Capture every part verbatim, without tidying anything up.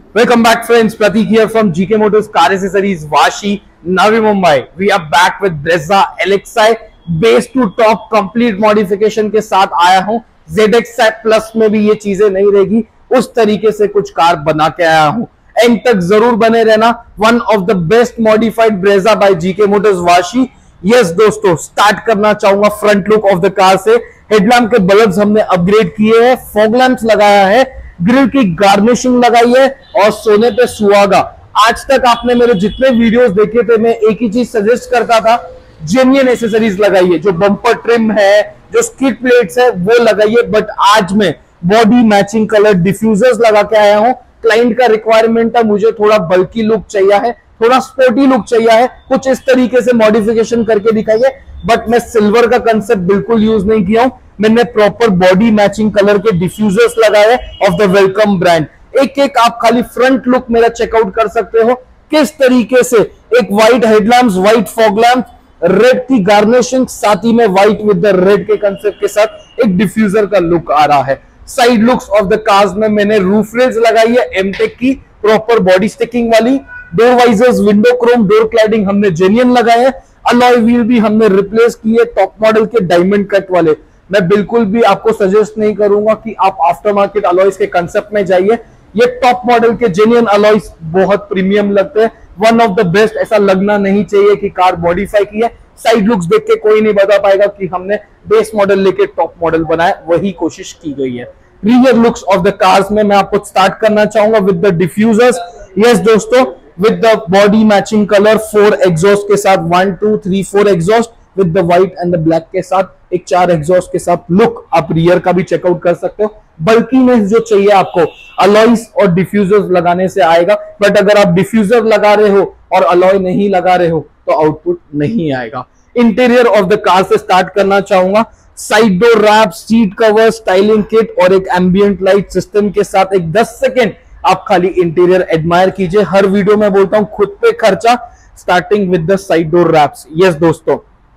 Welcome back, friends. Pratik here from G K Motors Car Accessories, Vashi, Navi Mumbai. We are back with Brezza L X I base to top complete modification के साथ आया हूँ। Z X I Plus में भी ये चीजें नहीं रहेगी, उस तरीके से कुछ कार बना के आया हूँ। एंड तक जरूर बने रहना। One of the best modified Brezza by G K Motors Vashi. Yes दोस्तों, स्टार्ट करना चाहूंगा front look of the car से। हेडलैम्प के बल्ब्स हमने अपग्रेड किए हैं, फॉग लैंप्स लगाया है, ग्रिल की गार्निशिंग लगाई है और सोने पे सुहागा। आज तक आपने मेरे जितने वीडियोस देखे थे, मैं एक ही चीज सजेस्ट करता था, जेन्युइन एसेसरीज लगाइए। जो बम्पर ट्रिम है, जो स्किड प्लेट्स है, वो लगाइए। बट आज मैं बॉडी मैचिंग कलर डिफ्यूजर्स लगा के आया हूं। क्लाइंट का रिक्वायरमेंट था, मुझे थोड़ा बल्की लुक चाहिए है, थोड़ा स्पोर्टी लुक चाहिए है, कुछ इस तरीके से मॉडिफिकेशन करके दिखाइए। बट मैं सिल्वर का कंसेप्ट बिल्कुल यूज नहीं किया हूं, मैंने प्रॉपर बॉडी मैचिंग कलर के डिफ्यूजर्स लगाए ऑफ द वेलकम ब्रांड। एक एक आप खाली फ्रंट लुक मेरा चेकआउट कर सकते हो, किस तरीके से एक white headlamps, white fog lamp, red की गार्निशिंग, साथ ही में व्हाइट विद द रेड के कंसेप्ट के साथ एक डिफ्यूजर का लुक आ रहा है। Side looks of the cars में मैंने रूफ रेल्स लगाई है एमटेक की, प्रॉपर बॉडी स्टिकिंग वाली। Door visors, window chrome, door cladding हमने जेन्युइन लगाए हैं। अलॉय व्हील भी हमने रिप्लेस किए टॉप मॉडल के डायमंड कट वाले। मैं बिल्कुल भी आपको सजेस्ट नहीं करूंगा कि आप आफ्टर मार्केट अलॉयज के कंसेप्ट में जाइए। ये टॉप मॉडल के जेन्युइन अलॉयज बहुत प्रीमियम लगते हैं, वन ऑफ द बेस्ट। ऐसा लगना नहीं चाहिए कि कार मॉडिफाई की है। साइड लुक्स देख के कोई नहीं बता पाएगा कि हमने बेस मॉडल लेके टॉप मॉडल बनाया, वही कोशिश की गई है। Rear looks of the cars में मैं आपको स्टार्ट करना चाहूंगा विद द डिफ्यूजर्स। यस दोस्तों, with the body matching colour, four exhaust के साथ, one two three four exhaust with the white and the black के साथ, एक चार एग्जॉस्ट के साथ लुक। आप रियर का भी चेकआउट कर सकते हो। बल्कीनेस जो चाहिए आपको अलॉयज और डिफ्यूजर्स लगाने से आएगा। बट अगर आप डिफ्यूजर लगा रहे हो और अलॉय नहीं लगा रहे हो तो आउटपुट नहीं आएगा। इंटीरियर ऑफ द कार से स्टार्ट करना चाहूंगा। Side door wrap, seat cover, styling kit और एक एम्बियंट लाइट सिस्टम के साथ एक दस सेकेंड आप खाली इंटीरियर एडमायर कीजिए। हर वीडियो में बोलता हूं, खुद पे खर्चा। Starting with the side door wraps. Yes दोस्तों,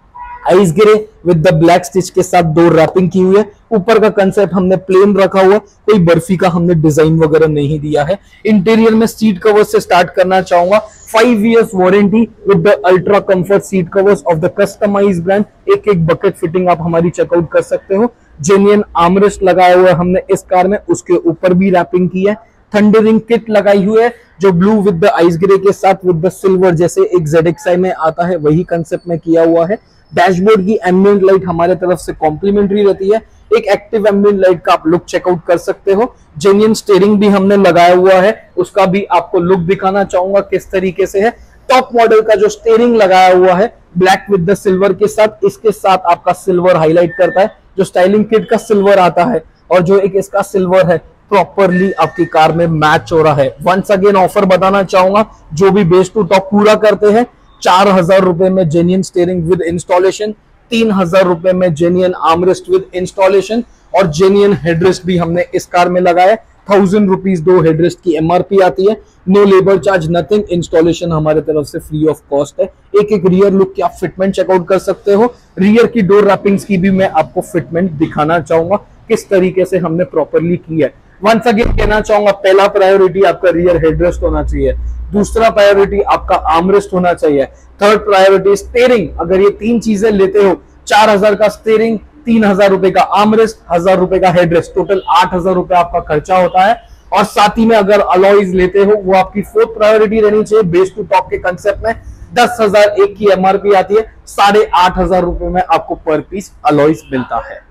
ice grey with the black stitch के साथ डोर रैपिंग की हुई है। ऊपर का कंसेप्ट हमने प्लेन रखा हुआ, कोई बर्फी का हमने डिजाइन वगैरह नहीं दिया है। इंटीरियर में सीट कवर से स्टार्ट करना चाहूंगा। Five years warranty with the ultra comfort seat covers of the customise brand. एक एक बकेट फिटिंग आप हमारी चेकआउट कर सकते हो। जेन्युइन आर्मरेस्ट लगाया हुआ है हमने इस कार में, उसके ऊपर भी रैपिंग की है। थंडरिंग किट लगाई हुई है, जो blue with the ice grey के साथ विद द सिल्वर, जैसे एक Z X I में आता है वही कंसेप्ट में किया हुआ है। डैशबोर्ड की एम्बिएंट लाइट हमारे तरफ से कॉम्प्लीमेंट्री रहती है। एक एक्टिव एम्बिएंट लाइट का आप लुक चेकआउट कर सकते हो। जेन्युइन स्टीयरिंग भी हमने लगाया हुआ है, उसका भी आपको लुक दिखाना चाहूंगा किस तरीके से है। टॉप मॉडल का जो स्टीयरिंग लगाया हुआ है ब्लैक विद द सिल्वर के साथ, इसके साथ आपका सिल्वर हाईलाइट करता है। जो स्टाइलिंग किट का सिल्वर आता है और जो एक इसका सिल्वर है, प्रॉपरली आपकी कार में मैच हो रहा है। वंस अगेन ऑफर बताना चाहूंगा, जो भी बेस टू टॉप पूरा करते हैं, चार हजार रुपए में जेन्युइन स्टीयरिंग विद इंस्टॉलेशन, तीन हजार रुपए में जेन्युइन आर्मरेस्ट विद इंस्टॉलेशन और जेन्युइन हेडरेस्ट भी हमने इस कार में लगाया। थाउजेंड रुपीज दो हेडरेस्ट की एमआरपी आती है। No labour charge, nothing. Installation हमारे तरफ से फ्री ऑफ कॉस्ट है। एक एक रियर लुक की आप फिटमेंट चेकआउट कर सकते हो। रियर की डोर रैपिंग्स की भी मैं आपको फिटमेंट दिखाना चाहूंगा किस तरीके से हमने प्रॉपरली की है। वंस अगेन कहना चाहूंगा, पहला प्रायोरिटी आपका रियर हेडरेस्ट होना चाहिए, दूसरा प्रायोरिटी आपका आर्मरेस्ट होना चाहिए, थर्ड प्रायोरिटी स्टीयरिंग। अगर ये तीन चीजें लेते हो, चार हजार का स्टीयरिंग, तीन हजार रुपए का आर्मरेस्ट, हजार रुपए का हेडरेस्ट, टोटल आठ हजार रुपए आपका खर्चा होता है। और साथ ही में अगर अलॉयज लेते हो, वो आपकी फोर्थ प्रायोरिटी रहनी चाहिए। बेस टू टॉप के कंसेप्ट में दस हजार एक की एमआरपी आती है, साढ़े आठ हजार रुपए में आपको पर पीस अलॉयज मिलता है।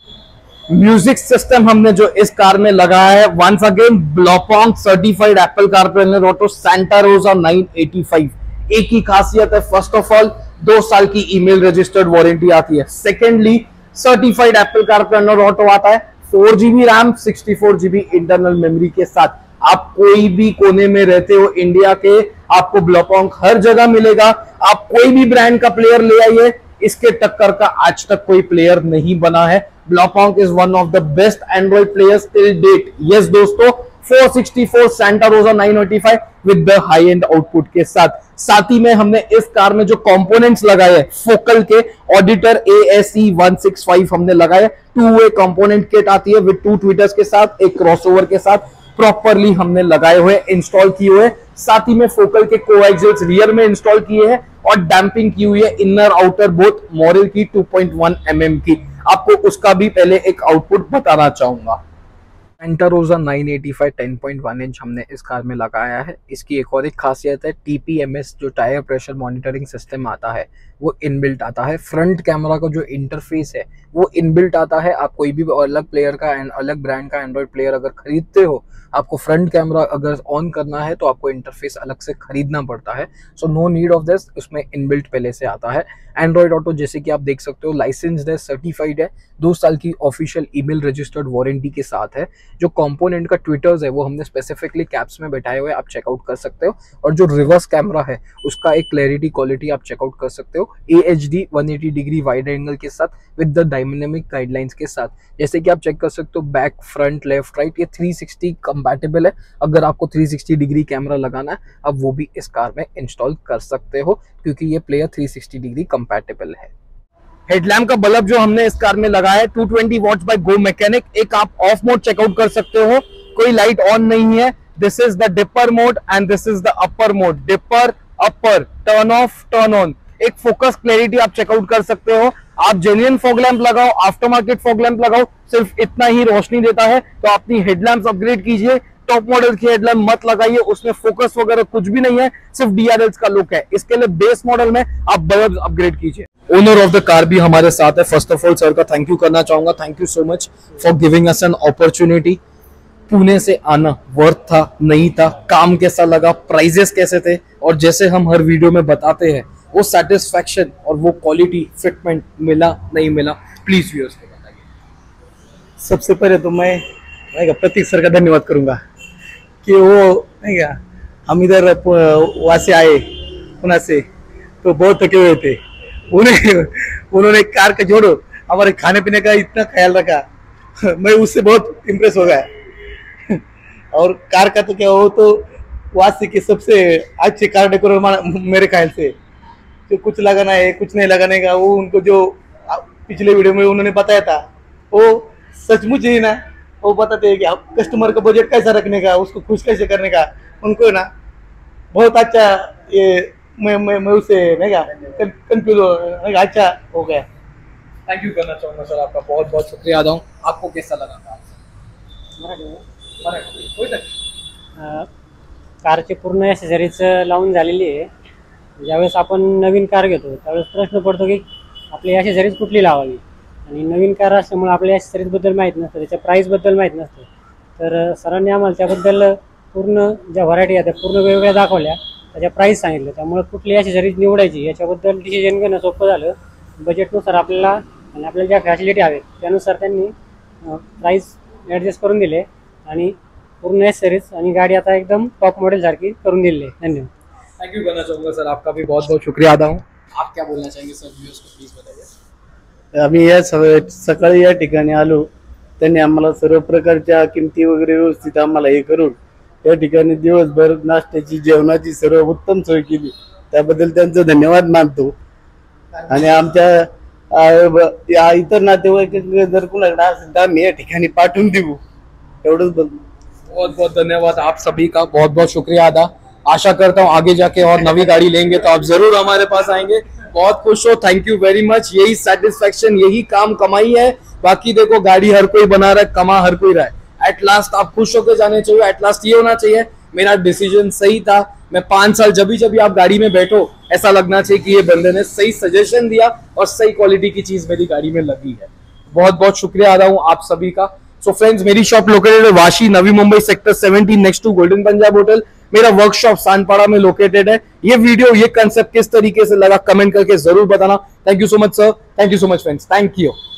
म्यूजिक सिस्टम हमने जो इस कार में लगाया है, once again Blaupunkt certified Apple CarPlay auto Santa Rosa nine eighty five. एक ही खासियत है, फर्स्ट ऑफ ऑल दो साल की ईमेल रजिस्टर्ड वारंटी आती है। Secondly certified Apple CarPlay auto आता है, four GB RAM, sixty four GB internal memory के साथ। आप कोई भी कोने में रहते हो इंडिया के, आपको ब्लॉपॉन्ग हर जगह मिलेगा। आप कोई भी ब्रांड का प्लेयर ले आइए, इसके टक्कर का आज तक कोई प्लेयर नहीं बना है। Blaupunkt is one of the best Android players till date. Yes दोस्तों, four sixty four Santa Rosa nine eighty five with the high end output के साथ। साथ ही में हमने इस कार में जो कंपोनेंट्स लगाए हैं, फोकल के auditor A S E one six five हमने लगाए। टू वे कंपोनेंट किट आती है विद टू ट्विटर्स के साथ, एक क्रॉसओवर के साथ। प्रॉपरली हमने लगाए हुए, इंस्टॉल किए हुए। साथ ही में फोकल के कोएक्सिल्स रियर में इंस्टॉल किए हैं और डैंपिंग की हुई है इनर आउटर बोथ मॉरल की two point one m m की। आपको उसका भी पहले एक आउटपुट बताना चाहूंगा। Santa Rosa nine eighty five ten point one inch हमने इस कार में लगाया है। इसकी एक और एक खासियत है, टी पी एम एस जो टायर प्रेशर मॉनिटरिंग सिस्टम आता है वो इनबिल्ट आता है। फ्रंट कैमरा का जो इंटरफेस है वो इनबिल्ट आता है। आप कोई भी अलग प्लेयर का एंड अलग ब्रांड का एंड्रॉइड प्लेयर अगर खरीदते हो, आपको फ्रंट कैमरा अगर ऑन करना है तो आपको इंटरफेस अलग से खरीदना पड़ता है। So no need of this, उसमें इनबिल्ट पहले से आता है। एंड्रॉइड ऑटो जैसे कि आप देख सकते हो लाइसेंस्ड है, सर्टिफाइड है, दो साल की ऑफिशियल ईमेल रजिस्टर्ड वारंटी के साथ है। जो कंपोनेंट का ट्विटर्स है वो हमने स्पेसिफिकली कैप्स में बैठाए हुए, आप चेकआउट कर सकते हो। और जो रिवर्स कैमरा है उसका एक क्लैरिटी क्वालिटी आप चेकआउट कर सकते हो A H D one eighty degree wide angle के साथ विद द डायनामिक गाइडलाइंस के साथ। जैसे कि आप चेक कर सकते हो बैक, फ्रंट, लेफ्ट, राइट, ये थ्री सिक्सटी कंपैटिबल है। अगर आपको थ्री सिक्सटी डिग्री कैमरा लगाना है आप वो भी इस कार में इंस्टॉल कर सकते हो क्योंकि ये player three sixty degree compatible है। हेडलैम्प का बल्ब जो हमने इस कार में लगाया है two twenty watts by Go Mechanic. एक आप ऑफ मोड चेकआउट कर सकते हो, कोई लाइट ऑन नहीं है। This is the dipper mode and this is the upper mode. Dipper, upper, turn off, turn on. एक फोकस क्लैरिटी आप चेकआउट कर सकते हो। आप जेन्युइन फॉग लैंप लगाओ, आफ्टर मार्केट फॉग लैंप लगाओ, सिर्फ इतना ही रोशनी देता है। तो अपनी हेडलैम्प अपग्रेड कीजिए, टॉप मॉडल की हेडलैम्प मत लगाइए, उसमें फोकस वगैरह कुछ भी नहीं है, सिर्फ डी आर एल्स का लुक है। इसके लिए बेस मॉडल में आप बल्ब अपग्रेड कीजिए। ओनर ऑफ द कार भी हमारे साथ है। फर्स्ट ऑफ ऑल सर का थैंक यू करना चाहूंगा। Thank you so much for giving us an opportunity. Pune से आना वर्थ था, नहीं था, काम कैसा लगा, प्राइजेस कैसे थे, और जैसे हम हर वीडियो में बताते हैं वो सेटिस्फैक्शन और वो क्वालिटी फिटमेंट मिला नहीं मिला, प्लीज व्यूअर्स को बताइए। सबसे पहले तो मैं नहीं का प्रतीक सर का धन्यवाद करूंगा कि वो नहीं क्या हम इधर वहाँ से आए पुणे से तो बहुत थके हुए थे। उन्हें उन्होंने कार का जोड़ो हमारे खाने पीने का इतना ख्याल रखा, मैं उससे बहुत इम्प्रेस हो गया। और कार का तो क्या हो तो वासी के सबसे अच्छे कार डेकोरेटर मेरे ख्याल से, जो कुछ लगाना है कुछ नहीं लगाने का, वो उनको जो पिछले वीडियो में उन्होंने बताया था वो सचमुच ही ना वो बताते हैं कि कस्टमर का बजट कैसा रखने का, उसको खुश कैसे करने का, उनको ना बहुत अच्छा ये मैं मैं मैं उसे नहीं का कंफ्यूज हो अच्छा हो गया। थैंक यू करना चाहूंगा सर, आपका बहुत बहुत शुक्रिया अदा हूँ। आपको कैसा लगा था? कारची पूर्ण ॲक्सेसरीज लावून झालेली आहे। ज्यावेळेस आपण नवीन कार घेतो त्यावेळेस प्रश्न पडतो की आपली ॲक्सेसरीज कुठली लावावी, आणि नवीन कार असल्यामुळे आपल्या ॲक्सेसरीजबद्दल माहीत नसतं, त्याच्या प्राईसबद्दल माहीत नसतं। तर सरांनी आम्हाला त्याबद्दल पूर्ण ज्या व्हरायटी आहेत त्या पूर्ण वेगवेगळ्या दाखवल्या, त्याच्या प्राईस सांगितलं, त्यामुळे कुठली ॲक्सेसरीज निवडायची याच्याबद्दल डिसिजन घेणं सोपं झालं। बजेटनुसार आपल्याला आणि आपल्याला ज्या फॅसिलिटी हव्यात त्यानुसार त्यांनी प्राईस ॲडजस्ट करून दिले आणि पूर्ण ॲक्सेसरीज आणि गाडी आता एकदम टॉप मॉडेल सारखी करून दिली आहे। धन्यवाद। थैंक यू करना चाहूंगा सर, आपका भी बहुत बहुत शुक्रिया अदा हूँ। आप क्या बोलना चाहेंगे सर, व्यूअर्स को प्लीज बताइए। आम्ही या सकाळी या ठिकाणी आलो, त्यांनी आम्हाला सर्व प्रकारच्या किमती वगैरे व्यवस्थित आम्हाला हे करून या ठिकाणी दिवसभर नाश्त्याची जेवणाची सर्व उत्तम सोय केली, त्याबद्दल त्यांचं धन्यवाद मानतो। आणि आमच्या इतर नातेवाईक जर कुणाकडे असेल तर आम्ही या ठिकाणी पाठवून देऊ, एवढंच बोलतो। बहुत बहुत धन्यवाद आप सभी का, बहुत बहुत शुक्रिया अदा। आशा करता हूँ आगे जाके और नवी गाड़ी लेंगे तो आप जरूर हमारे पास आएंगे। बहुत खुश हो, थैंक यू वेरी मच। यही सेटिस्फेक्शन, यही काम कमाई है। बाकी देखो गाड़ी हर कोई बना रहा है, कमा हर कोई रहा है। एट लास्ट आप खुश होकर जाने चाहिए। एट लास्ट ये होना चाहिए मेरा डिसीजन सही था। मैं पांच साल जब भी जब भी आप गाड़ी में बैठो ऐसा लगना चाहिए कि ये बंदे ने सही सजेशन दिया और सही क्वालिटी की चीज मेरी गाड़ी में लगी है। बहुत बहुत शुक्रिया अदा हूँ आप सभी का। सो फ्रेंड्स, मेरी शॉप लोकेटेड है Vashi, Navi Mumbai, sector seventeen, next to golden Punjab hotel. मेरा वर्कशॉप सानपाड़ा में लोकेटेड है। ये वीडियो, ये कंसेप्ट किस तरीके से लगा कमेंट करके जरूर बताना। Thank you so much sir, thank you so much friends, thank you.